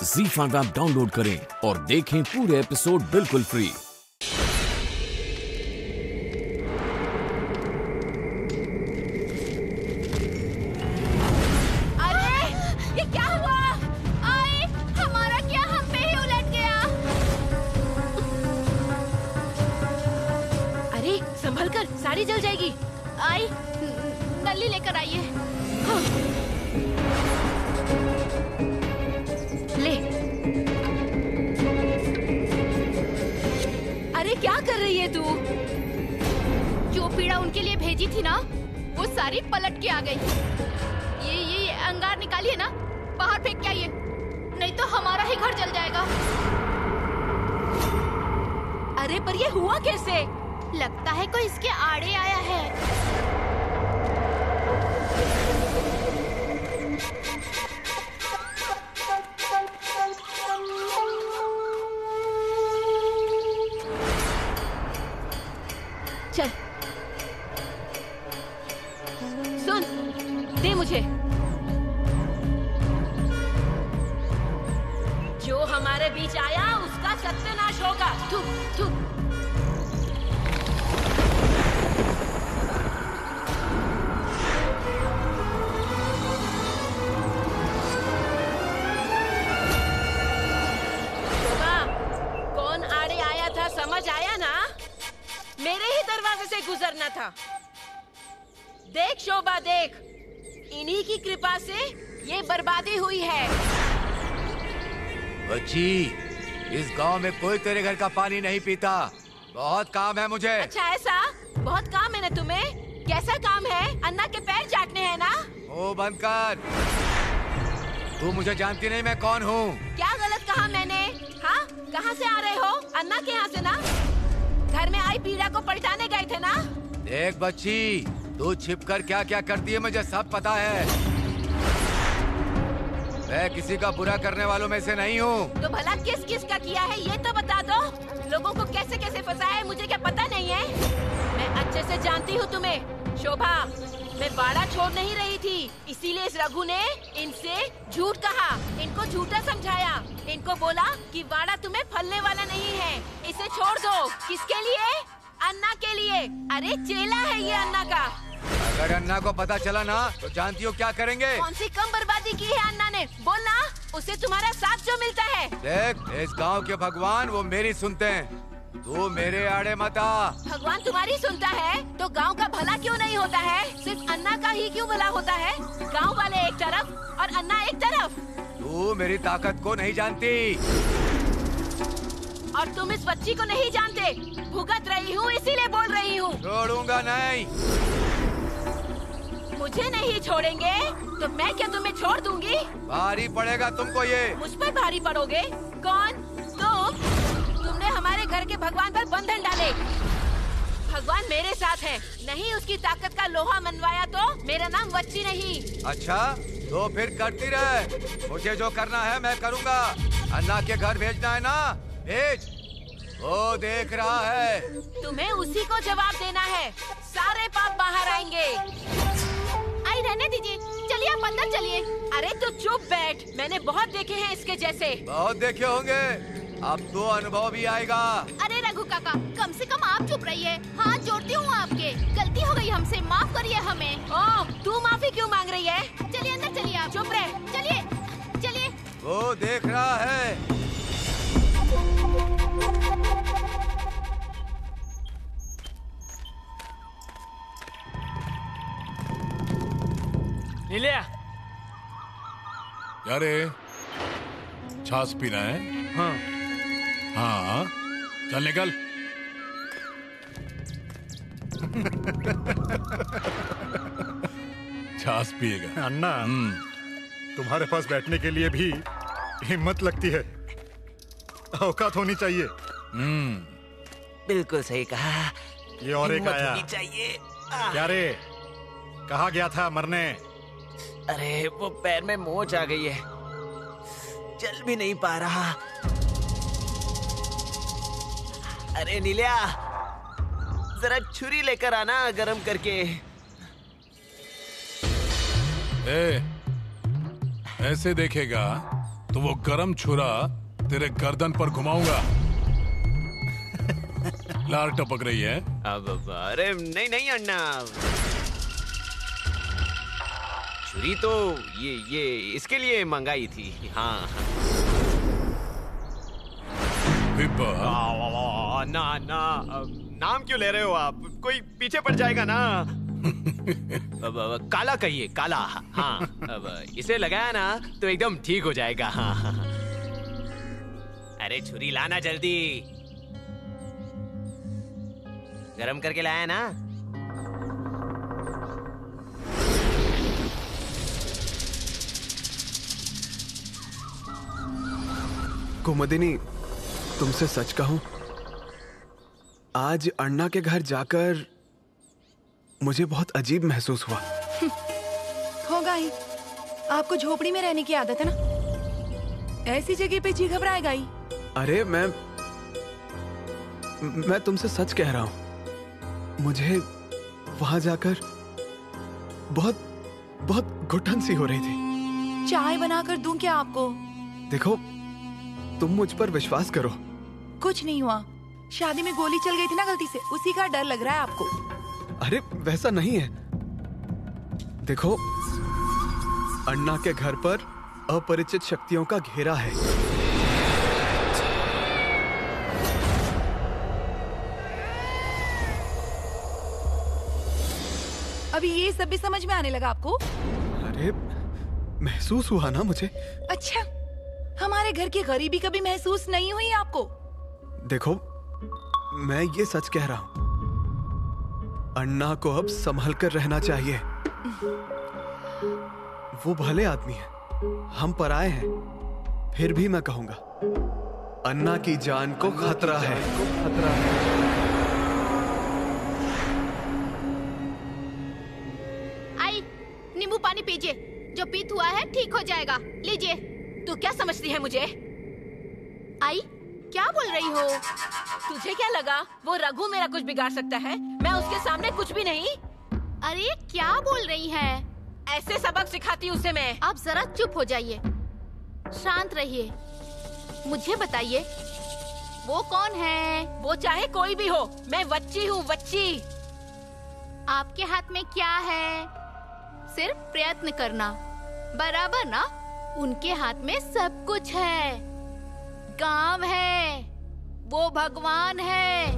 ZEE5 app download करें और देखें पूरे एपिसोड बिल्कुल फ्री। साड़ी जल जाएगी। आई नली लेकर आइए। हाँ। ले। अरे क्या कर रही है तू? जो पीड़ा उनके लिए भेजी थी ना, वो सारी पलट के आ गई। ये अंगार निकालिए ना, बाहर फेंक के आइए, नहीं तो हमारा ही घर जल जाएगा। अरे पर ये हुआ कैसे? लगता है कोई इसके आड़े आया है। चल सुन, दे मुझे। जो हमारे बीच आया उसका सत्यानाश होगा। थू थू। समझ आया ना? मेरे ही दरवाजे से गुजरना था। देख शोभा देख, इन्हीं की कृपा से ये बर्बादी हुई है। बच्ची, इस गांव में कोई तेरे घर का पानी नहीं पीता। बहुत काम है मुझे। अच्छा ऐसा? बहुत काम है ना तुम्हें? कैसा काम है? अन्ना के पैर चाटने हैं ना? ओ बंद कर। तू मुझे जानती नहीं मैं कौन हूँ। क्या गलत कहा मैंने? हाँ, कहाँ से आ रहे हो? अन्ना के यहाँ से ना? घर में आई पीड़ा को पलटाने गए थे ना? देख बच्ची, तू छिपकर क्या क्या करती है मुझे सब पता है। मैं किसी का बुरा करने वालों में से नहीं हूँ। तो भला किस किस का किया है ये तो बता दो। लोगों को कैसे कैसे फंसाया है मुझे क्या पता नहीं है? मैं अच्छे से जानती हूँ तुम्हें। शोभा, मैं बाड़ा छोड़ नहीं रही थी, इसीलिए इस रघु ने इनसे झूठ कहा, इनको झूठा समझाया, इनको बोला कि वाड़ा तुम्हें फलने वाला नहीं है, इसे छोड़ दो। किसके लिए? अन्ना के लिए। अरे चेला है ये अन्ना का। अगर अन्ना को पता चला ना तो जानती हो क्या करेंगे? कौन सी कम बर्बादी की है अन्ना ने? बोलना, उसे तुम्हारा साथ जो मिलता है। देख, इस गाँव के भगवान वो मेरी सुनते हैं, तू मेरे आड़े मत आ। भगवान तुम्हारी सुनता है तो गांव का भला क्यों नहीं होता है? सिर्फ अन्ना का ही क्यों भला होता है? गांव वाले एक तरफ और अन्ना एक तरफ। तू मेरी ताकत को नहीं जानती। और तुम इस बच्ची को नहीं जानते। भुगत रही हूँ इसीलिए बोल रही हूँ। छोड़ूंगा नहीं। मुझे नहीं छोड़ेंगे तो मैं क्या तुम्हें छोड़ दूंगी? भारी पड़ेगा तुमको ये। मुझ पर भारी पड़ोगे? कौन? तुमने हमारे घर के भगवान पर बंधन डाले। भगवान मेरे साथ है, नहीं उसकी ताकत का लोहा मनवाया तो मेरा नाम बच्ची नहीं। अच्छा, तो फिर करती रहे। मुझे जो करना है मैं करूँगा। अन्ना के घर भेजना है ना, भेज। वो देख रहा है। तुम्हें उसी को जवाब देना है, सारे पाप बाहर आएंगे। आई रहने दीजिए, चलिए आप अंदर चलिए। अरे तू चुप बैठ, मैंने बहुत देखे हैं इसके जैसे। बहुत देखे होंगे, अब तो अनुभव भी आएगा। अरे रघु काका, कम से कम आप चुप रहिए। हाथ जोड़ती हूँ आपके, गलती हो गई हमसे, माफ करिए हमें। ओह, तू माफी क्यों मांग रही है? चलिए अंदर चलिए, आप चुप रहे। चलिए चलिए। वो देख रहा है। नीलिया, क्या रे, छाछ पीना है? हाँ हाँ, चल निकल। छाछ पिएगा? अन्ना, तुम्हारे पास बैठने के लिए भी हिम्मत लगती है, औकात होनी चाहिए। बिल्कुल सही कहा। ये और एक आया। होनी चाहिए। क्या रे, कहाँ गया था मरने? अरे वो पैर में मोच आ गई है, चल भी नहीं पा रहा। अरे नीलिया, जरा छुरी लेकर आना गरम करके। ऐसे देखेगा तो वो गरम छुरा तेरे गर्दन पर घुमाऊंगा। लार टपक रही है। अब अरे नहीं नहीं अन्ना, छुरी तो ये इसके लिए मंगाई थी। हाँ विब्बा, ना ना, नाम क्यों ले रहे हो आप? कोई पीछे पड़ जाएगा ना। अब काला कहिए, काला। हाँ अब इसे लगाया ना तो एकदम ठीक हो जाएगा। हाँ अरे छुरी लाना जल्दी, गरम करके लाया ना। कुमुदिनी, तुमसे सच कहूं, आज अन्ना के घर जाकर मुझे बहुत अजीब महसूस हुआ। होगा ही, आपको झोपड़ी में रहने की आदत है ना, ऐसी जगह पे जी घबराएगा ही। अरे मैं तुमसे सच कह रहा हूं, मुझे वहां जाकर बहुत बहुत घुटन सी हो रही थी। चाय बनाकर दूं क्या आपको? देखो, तुम मुझ पर विश्वास करो। कुछ नहीं हुआ, शादी में गोली चल गई थी ना गलती से, उसी का डर लग रहा है आपको। अरे वैसा नहीं है। देखो, अन्ना के घर पर अपरिचित शक्तियों का घेरा है। अभी ये सब भी समझ में आने लगा आपको? अरे महसूस हुआ ना मुझे। अच्छा, हमारे घर की गरीबी कभी महसूस नहीं हुई आपको? देखो, मैं ये सच कह रहा हूं, अन्ना को अब संभल कर रहना चाहिए। वो भले आदमी है, हम पराए हैं, फिर भी मैं कहूंगा, अन्ना की जान को खतरा है। आई, नींबू पानी पीजिए, जो पीत हुआ है ठीक हो जाएगा। लीजिए। तू क्या समझती है मुझे? आई, क्या बोल रही हो? तुझे क्या लगा वो रघु मेरा कुछ बिगाड़ सकता है? मैं उसके सामने कुछ भी नहीं। अरे क्या बोल रही है? ऐसे सबक सिखाती उसे मैं। आप जरा चुप हो जाइए, शांत रहिए। मुझे बताइए, वो कौन है? वो चाहे कोई भी हो, मैं वच्ची हूँ, वच्ची। आपके हाथ में क्या है? सिर्फ प्रयत्न करना, बराबर ना? उनके हाथ में सब कुछ है। गांव है, वो भगवान है।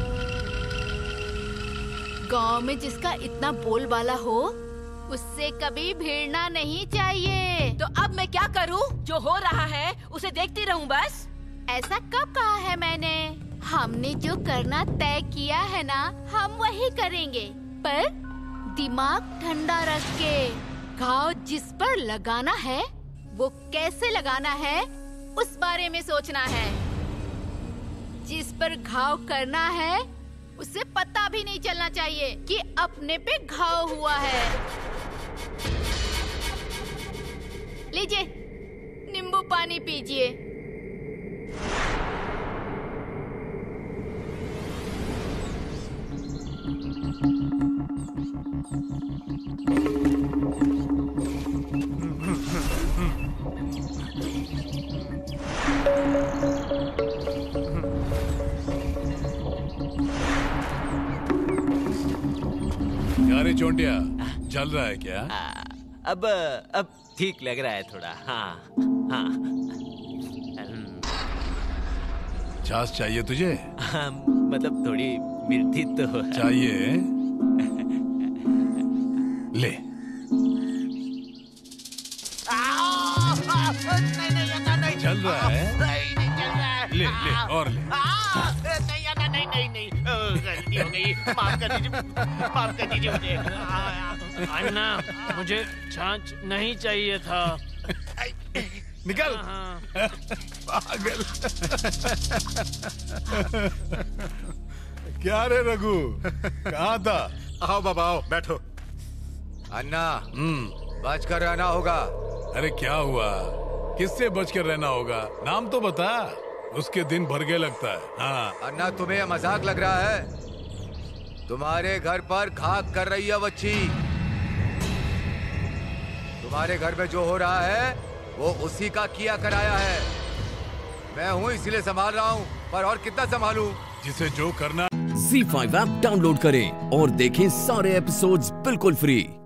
गांव में जिसका इतना बोलबाला हो, उससे कभी भिड़ना नहीं चाहिए। तो अब मैं क्या करूं? जो हो रहा है उसे देखती रहूं बस? ऐसा कब कहा है मैंने? हमने जो करना तय किया है ना, हम वही करेंगे, पर दिमाग ठंडा रख के। घाव जिस पर लगाना है, वो कैसे लगाना है, उस बारे में सोचना है। जिस पर घाव करना है, उसे पता भी नहीं चलना चाहिए कि अपने पे घाव हुआ है। लीजिए, नींबू पानी पीजिए। यारे चोंटिया, जल रहा है क्या? अब ठीक लग रहा है थोड़ा। हाँ हाँ। छाछ चाहिए तुझे? हाँ, मतलब थोड़ी मीठी तो है। चाहिए? ले। नहीं, चल रहा है? नहीं चल रहा है। ले ले और ले। नहीं, गलती हो गई, माफ कर दीजिए मुझे। अन्ना, मुझे छाछ नहीं चाहिए था। निकल। पागल। क्या रे रघु, कहाँ था? आओ बाबा आओ, बैठो। अन्ना, बच कर रहना होगा। अरे क्या हुआ? किससे बच कर रहना होगा? नाम तो बता, उसके दिन भर के लगता है। हाँ। अन्ना, तुम्हें यह मजाक लग रहा है? तुम्हारे घर पर खाक कर रही है बच्ची। तुम्हारे घर में जो हो रहा है वो उसी का किया कराया है। मैं हूँ इसीलिए संभाल रहा हूँ, पर और कितना संभालूं? जिसे जो करना। ZEE5 ऐप डाउनलोड करें और देखें सारे एपिसोड्स बिल्कुल फ्री।